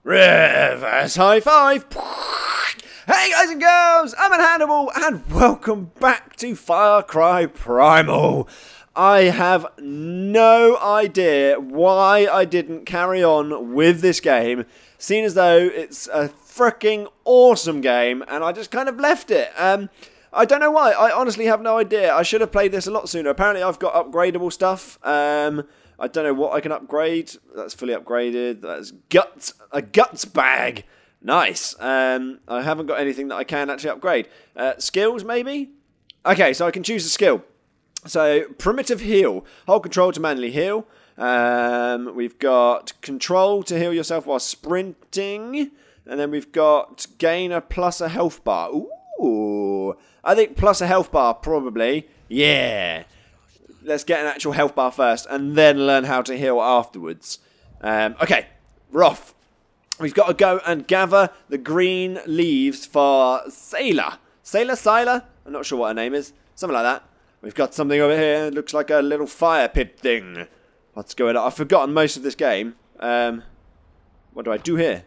Reverse high five. Hey guys and girls, I'm Inhandable and welcome back to Far Cry Primal. I have no idea why I didn't carry on with this game, seeing as though it's a freaking awesome game and I just kind of left it. I don't know why. I honestly have no idea. I should have played this a lot sooner. Apparently I've got upgradable stuff. I don't know what I can upgrade. That's fully upgraded. That's guts. A guts bag. Nice. I haven't got anything that I can actually upgrade. Skills, maybe? Okay, so I can choose a skill. So, primitive heal. Hold control to manually heal. We've got control to heal yourself while sprinting. And then we've got gain a plus a health bar. Ooh. I think plus a health bar, probably. Yeah. Let's get an actual health bar first, and then learn how to heal afterwards. Okay, we're off. We've got to go and gather the green leaves for Sailor. Sailor? I'm not sure what her name is. Something like that. We've got something over here. It looks like a little fire pit thing. What's going on? I've forgotten most of this game. What do I do here?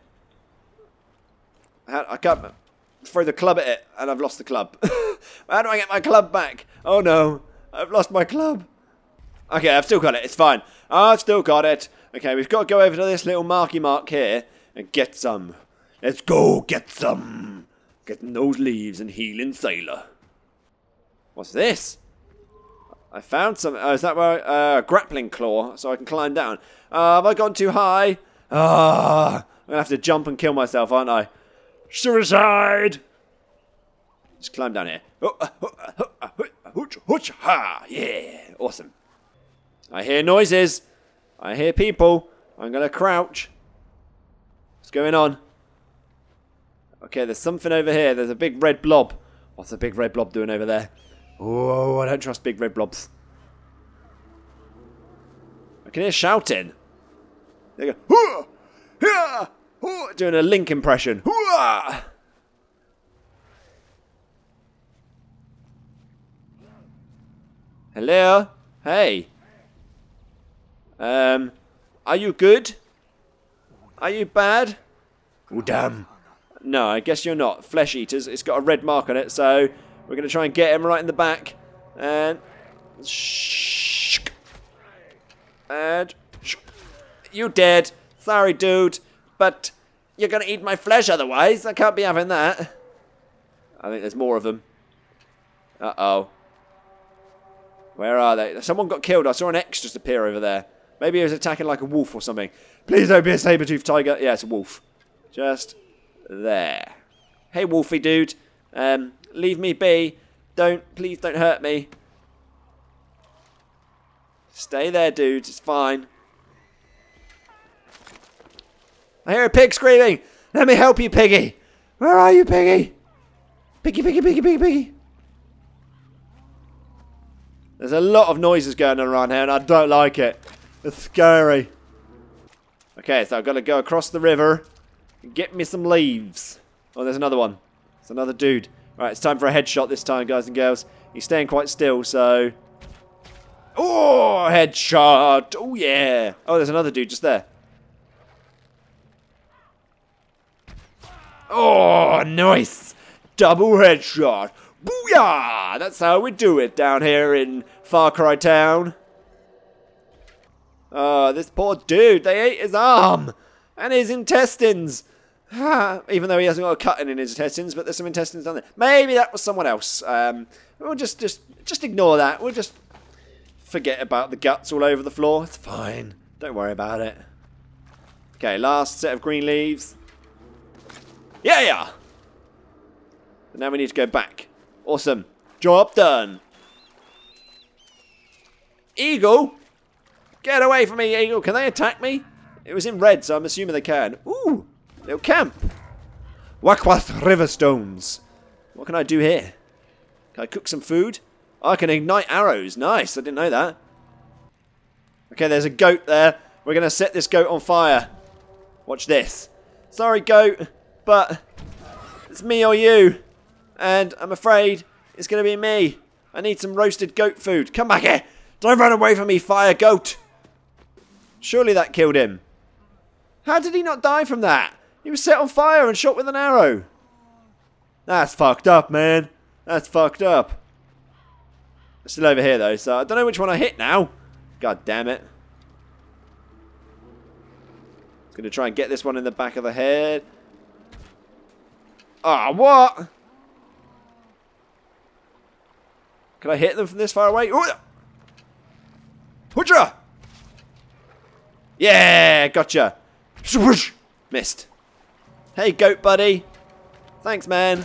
I can't throw the club at it, and I've lost the club. How do I get my club back? Oh no. I've lost my club. Okay, I've still got it. It's fine. I've still got it. Okay, we've got to go over to this little marky mark here and get some. Let's go get some. Getting those leaves and healing Sailor. What's this? I found something. Oh, is that where grappling claw so I can climb down? Have I gone too high? I'm going to have to jump and kill myself, aren't I? Suicide! Just climb down here. Ha! Yeah, awesome. I hear noises. I hear people. I'm gonna crouch. What's going on? Okay, there's something over here. There's a big red blob. What's the big red blob doing over there? Oh, I don't trust big red blobs. I can hear shouting. They go, doing a Link impression. Hello? Hey. Are you good? Are you bad? Oh, damn. No, I guess you're not. Flesh eaters. It's got a red mark on it, so we're going to try and get him right in the back. And... You dead. Sorry, dude. But you're going to eat my flesh otherwise. I can't be having that. I think there's more of them. Uh-oh. Where are they? Someone got killed. I saw an X just appear over there. Maybe he was attacking like a wolf or something. Please don't be a sabretooth tiger. Yeah, it's a wolf. Just there. Hey, wolfy dude. Leave me be. Please don't hurt me. Stay there, dude. It's fine. I hear a pig screaming. Let me help you, piggy. Where are you, piggy? Piggy, piggy, piggy, piggy, piggy. There's a lot of noises going on around here and I don't like it. It's scary. Okay, so I've got to go across the river and get me some leaves. Oh, there's another one. It's another dude. Alright, it's time for a headshot this time, guys and girls. He's staying quite still, so... Oh, headshot! Oh, yeah! Oh, there's another dude just there. Oh, nice! Double headshot! Booyah! That's how we do it down here in Far Cry Town. Oh, this poor dude. They ate his arm. And his intestines. Even though he hasn't got a cutting in his intestines, but there's some intestines down there. Maybe that was someone else. We'll just ignore that. We'll just forget about the guts all over the floor. It's fine. Don't worry about it. Okay, last set of green leaves. Yeah! But now we need to go back. Awesome. Job done. Eagle? Get away from me, eagle. Can they attack me? It was in red, so I'm assuming they can. Ooh. Little camp. Wakwath river stones. What can I do here? Can I cook some food? Oh, I can ignite arrows. Nice. I didn't know that. Okay, there's a goat there. We're going to set this goat on fire. Watch this. Sorry, goat, but it's me or you. And I'm afraid it's going to be me. I need some roasted goat food. Come back here. Don't run away from me, fire goat. Surely that killed him. How did he not die from that? He was set on fire and shot with an arrow. That's fucked up, man. That's fucked up. It's still over here, though, so I don't know which one I hit now. God damn it. Going to try and get this one in the back of the head. Ah, what? Can I hit them from this far away? Hooja! Yeah, gotcha. Missed. Hey, goat buddy. Thanks, man.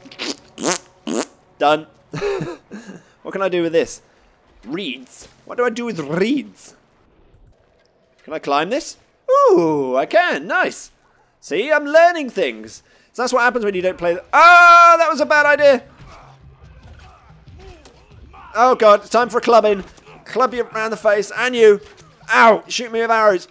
Done. What can I do with this? Reeds. What do I do with reeds? Can I climb this? Ooh, I can. Nice. See, I'm learning things. So that's what happens when you don't play. Ah, that was a bad idea. Oh, God. It's time for a clubbing. Club you around the face. And you. Ow. Shoot me with arrows.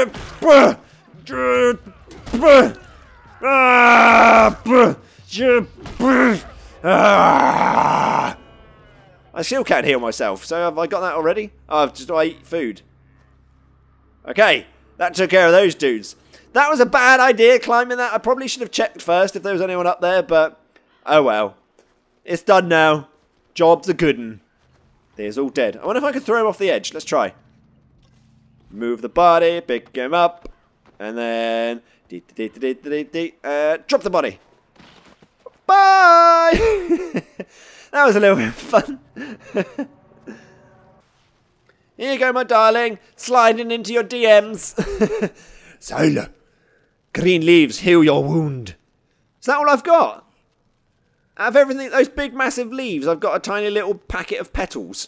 I still can't heal myself. So have I got that already? Oh, just do I eat food? Okay. That took care of those dudes. That was a bad idea, climbing that. I probably should have checked first if there was anyone up there, but oh well. It's done now. Job's a good un. There's all dead. I wonder if I could throw him off the edge. Let's try. Move the body, pick him up, and then drop the body. Bye! That was a little bit of fun. Here you go, my darling. Sliding into your DMs. Solar. Green leaves heal your wound. Is that all I've got? Out of everything, those big massive leaves, I've got a tiny little packet of petals.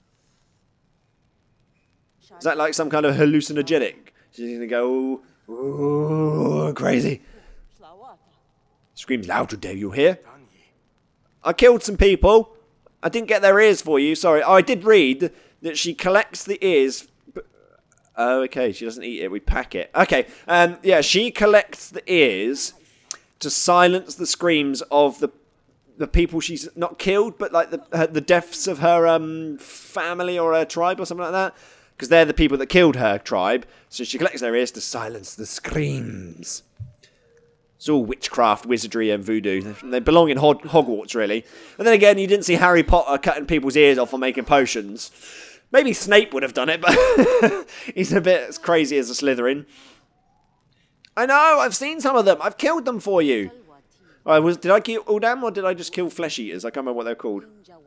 Is that like some kind of hallucinogenic? She's going to go, ooh, crazy. Screams loud today, you hear? I killed some people. I didn't get their ears for you, sorry. Oh, I did read that she collects the ears. Oh, okay, she doesn't eat it, we pack it. Okay, yeah, she collects the ears to silence the screams of the people she's not killed, but like the deaths of her family or her tribe or something like that. Because they're the people that killed her tribe. So she collects their ears to silence the screams. It's all witchcraft, wizardry and voodoo. They belong in Hogwarts, really. And then again, you didn't see Harry Potter cutting people's ears off or making potions. Maybe Snape would have done it, but he's a bit as crazy as a Slytherin. I know, I've seen some of them. I've killed them for you. Did I kill all them, or did I just kill flesh eaters? I can't remember what they're called.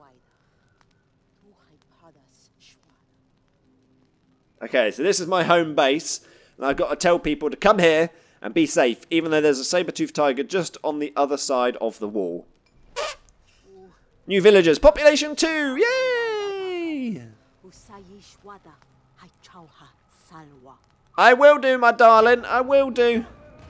Okay, so this is my home base, and I've got to tell people to come here and be safe, even though there's a saber-toothed tiger just on the other side of the wall. New villagers, population 2, yay! I will do, my darling, I will do.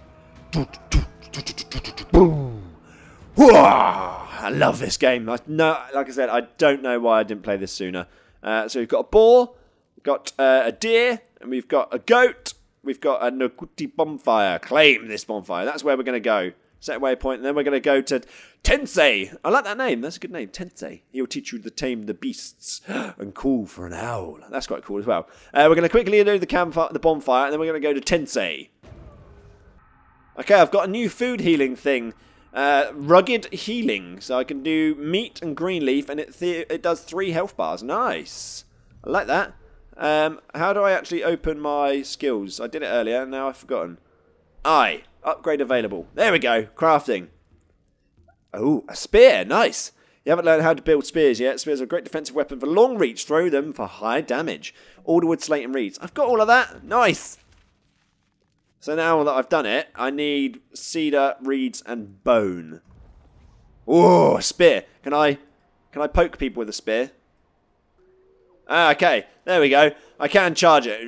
I love this game. Like I said, I don't know why I didn't play this sooner. So we've got a boar. Got a deer, and we've got a goat. We've got a Noguchi bonfire. Claim this bonfire. That's where we're going to go. Set a waypoint, and then we're going to go to Tensei. I like that name. That's a good name. Tensei. He'll teach you to tame the beasts and call for an owl. That's quite cool as well. We're going to quickly do the bonfire, and then we're going to go to Tensei. Okay, I've got a new food healing thing. Rugged healing. So I can do meat and green leaf, and it does 3 health bars. Nice. I like that. How do I actually open my skills? I did it earlier, and now I've forgotten. Upgrade available. There we go. Crafting. Oh, a spear. Nice. You haven't learned how to build spears yet. Spears are a great defensive weapon for long reach. Throw them for high damage. Alderwood, slate, and reeds. I've got all of that. Nice. So now that I've done it, I need cedar, reeds, and bone. Oh, spear. Can I poke people with a spear? Okay, there we go. I can charge it.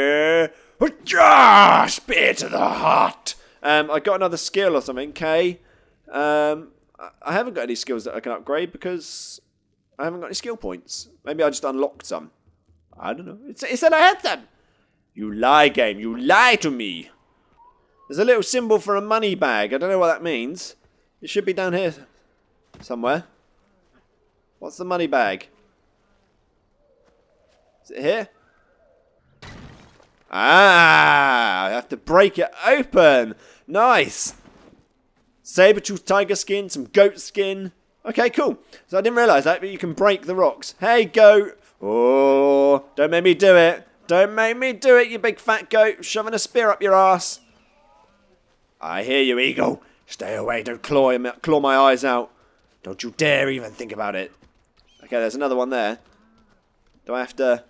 Spear to the heart. I got another skill or something. Okay. I haven't got any skills that I can upgrade because I haven't got any skill points. Maybe I just unlocked some. I don't know. It said I had them. You lie, game. You lie to me. There's a little symbol for a money bag. I don't know what that means. It should be down here somewhere. What's the money bag? Is it here? Ah, I have to break it open. Nice. Sabretooth tiger skin, some goat skin. Okay, cool. So I didn't realise that, but you can break the rocks. Hey, goat. Oh, don't make me do it. Don't make me do it, you big fat goat. Shoving a spear up your ass. I hear you, eagle. Stay away. Don't claw my eyes out. Don't you dare even think about it. Okay, there's another one there. Do I have to...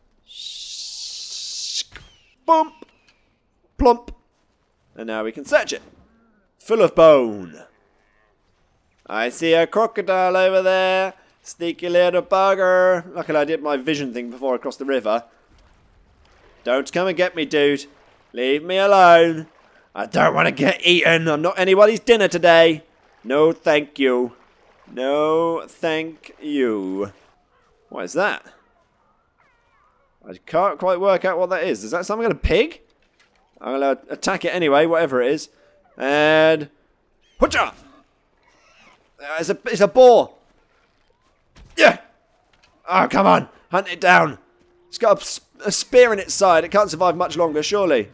Boom. Plump. And now we can search it. Full of bone. I see a crocodile over there. Sneaky little bugger. Luckily I did my vision thing before I crossed the river. Don't come and get me, dude. Leave me alone. I don't want to get eaten. I'm not anybody's dinner today. No, thank you. No, thank you. What is that? I can't quite work out what that is. Is that some kind of pig? I'm going to attack it anyway, whatever it is. And... Hutcha! It's a boar. Yeah! Oh, come on. Hunt it down. It's got a spear in its side. It can't survive much longer, surely.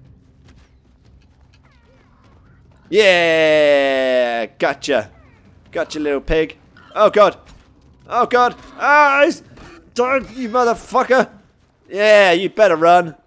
Yeah! Gotcha. Gotcha, little pig. Oh, God. Oh, God. Ah! Don't, you motherfucker. Yeah, you better run.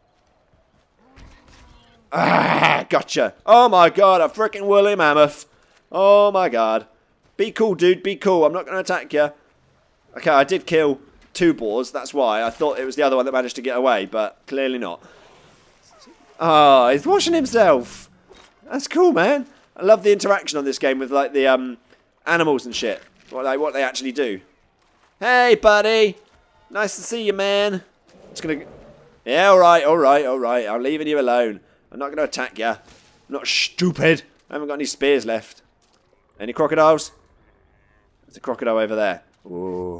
Ah, gotcha. Oh, my God. A freaking woolly mammoth. Oh, my God. Be cool, dude. Be cool. I'm not going to attack you. Okay, I did kill 2 boars. That's why. I thought it was the other one that managed to get away, but clearly not. Oh, he's washing himself. That's cool, man. I love the interaction on this game with, like, the animals and shit. What they actually do. Hey, buddy. Nice to see you, man. Just gonna... Yeah, alright, alright, alright. I'm leaving you alone. I'm not going to attack you. I'm not stupid. I haven't got any spears left. Any crocodiles? There's a crocodile over there. Ooh.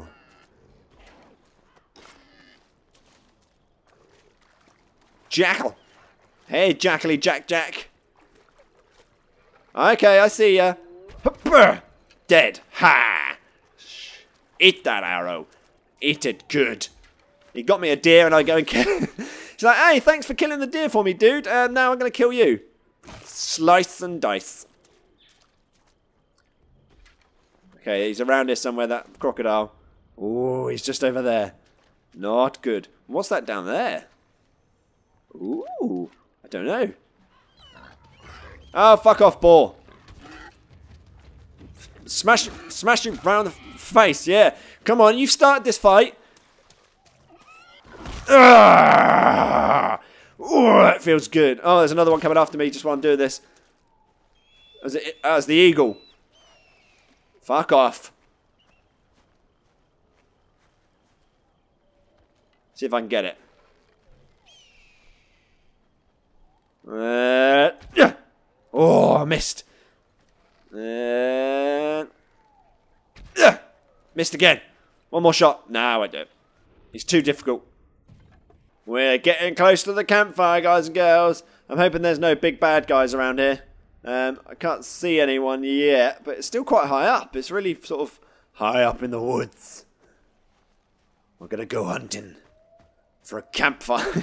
Jackal. Hey, Jackally Jack. Okay, I see ya. Dead. Ha! Eat that arrow. Eat it good. He got me a deer and I go and kill him. He's like, hey, thanks for killing the deer for me, dude. Now I'm going to kill you. Slice and dice. Okay, he's around here somewhere, that crocodile. Oh, he's just over there. Not good. What's that down there? Ooh, I don't know. Oh, fuck off, boar. Smash him round the face, yeah. Come on, you've started this fight. Oh, that feels good. Oh, there's another one coming after me just while I'm doing this. That's the eagle. Fuck off. See if I can get it. Yeah. Oh, I missed. Missed again. One more shot. No, I don't. It's too difficult. We're getting close to the campfire, guys and girls. I'm hoping there's no big bad guys around here. I can't see anyone yet, but it's still quite high up. It's really sort of high up in the woods. We're going to go hunting for a campfire.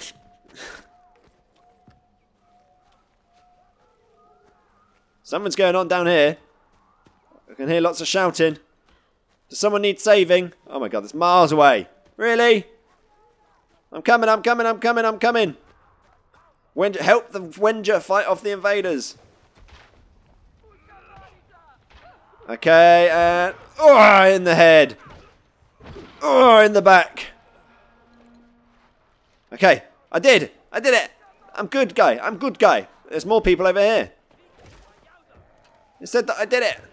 Something's going on down here. I can hear lots of shouting. Does someone need saving? Oh my God, that's miles away. Really? I'm coming. Help the Wenger fight off the invaders. Okay, and... Oh, in the head. Oh, in the back. Okay, I did it. I'm good guy. There's more people over here. It said that I did it.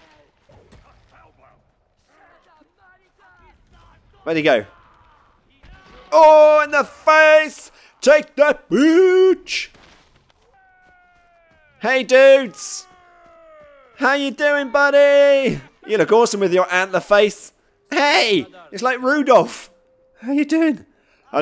Where'd he go? Oh, in the face! Take that, bitch! Hey, dudes! How you doing, buddy? You look awesome with your antler face. Hey! It's like Rudolph. How you doing? Hey,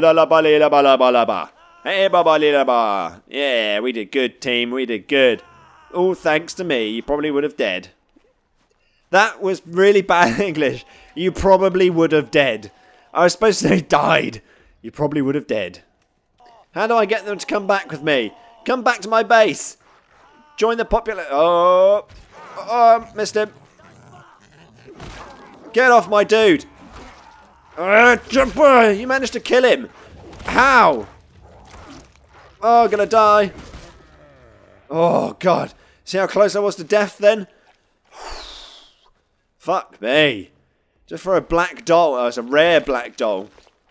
yeah, we did good, team. We did good. All thanks to me. You probably would have dead. That was really bad English. You probably would have dead. I was supposed to say died. You probably would have dead. How do I get them to come back with me? Come back to my base. Join the popular... Oh, missed him. Get off my dude. Jumper, you managed to kill him. How? Oh, gonna die. Oh, God. See how close I was to death then? Fuck me. Just for a black doll. Oh, it's a rare black doll.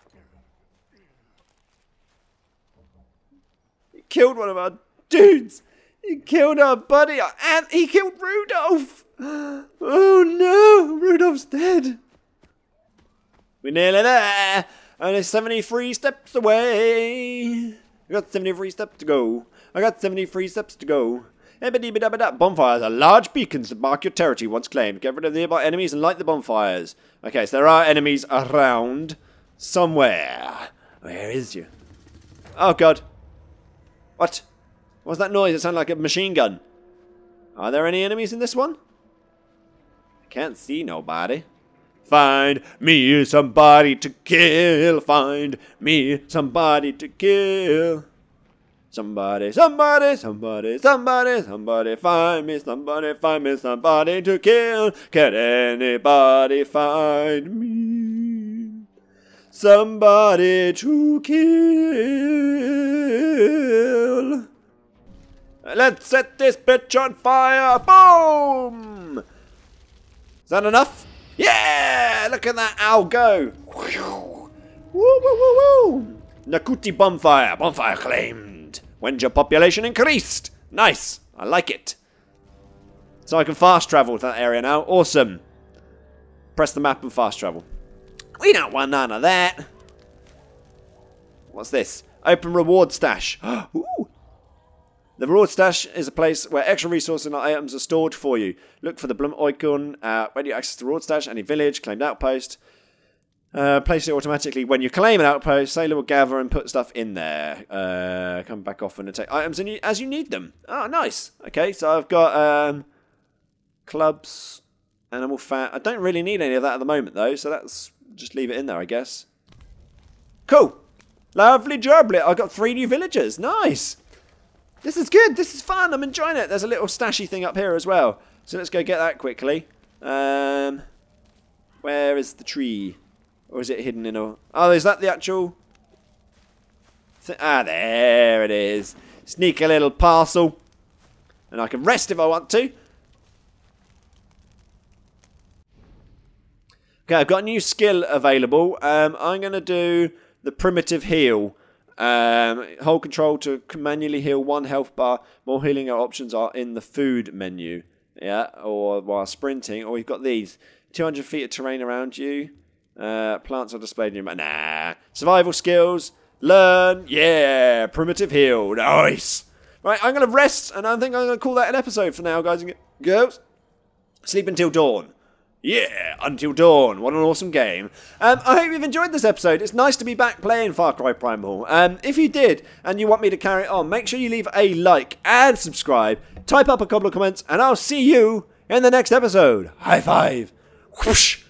He killed one of our dudes. He killed our buddy. And he killed Rudolph. Oh, no. Rudolph's dead. We're nearly there. Only 73 steps away. I got 73 steps to go. I got 73 steps to go. Bonfires are large beacons that mark your territory once claimed. Get rid of the nearby enemies and light the bonfires. Okay, so there are enemies around somewhere. Where is you? Oh, God. What? What's that noise? It sounded like a machine gun. Are there any enemies in this one? I can't see nobody. Find me somebody to kill. Find me somebody to kill. Somebody, somebody, somebody, somebody, somebody, find me somebody to kill. Can anybody find me somebody to kill? Let's set this bitch on fire. Boom! Is that enough? Yeah! Look at that owl go. Woo, woo, woo, woo. Nakuti bonfire. Bonfire claimed. When's your population increased? Nice. I like it. So I can fast travel to that area now. Awesome. Press the map and fast travel. We don't want none of that. What's this? Open reward stash. Ooh. The reward stash is a place where extra resources and items are stored for you. Look for the Blum icon when you access the reward stash. Any village, claimed outpost. Place it automatically when you claim an outpost. Sailor will gather and put stuff in there. Come back off and take items as you need them. Oh, nice. Okay, so I've got clubs, animal fat. I don't really need any of that at the moment, though, so that's just leave it in there, I guess. Cool. Lovely jubbly. I've got 3 new villagers. Nice. This is good. This is fun. I'm enjoying it. There's a little stashy thing up here as well. So let's go get that quickly. Where is the tree? Or is it hidden in a... Oh, is that the actual... there it is. Sneak a little parcel. And I can rest if I want to. Okay, I've got a new skill available. I'm going to do the primitive heal. Hold control to manually heal 1 health bar. More healing options are in the food menu. Yeah, or while sprinting. Or we've got these. 200 feet of terrain around you. Plants are displayed in your map. Nah. Survival skills. Learn. Yeah. Primitive heal. Nice. Right, I'm going to rest, and I think I'm going to call that an episode for now, guys and girls. Sleep until dawn. Yeah, Until Dawn. What an awesome game. I hope you've enjoyed this episode. It's nice to be back playing Far Cry Primal. If you did, and you want me to carry it on, make sure you leave a like and subscribe. Type up a couple of comments, and I'll see you in the next episode. High five. Whoosh.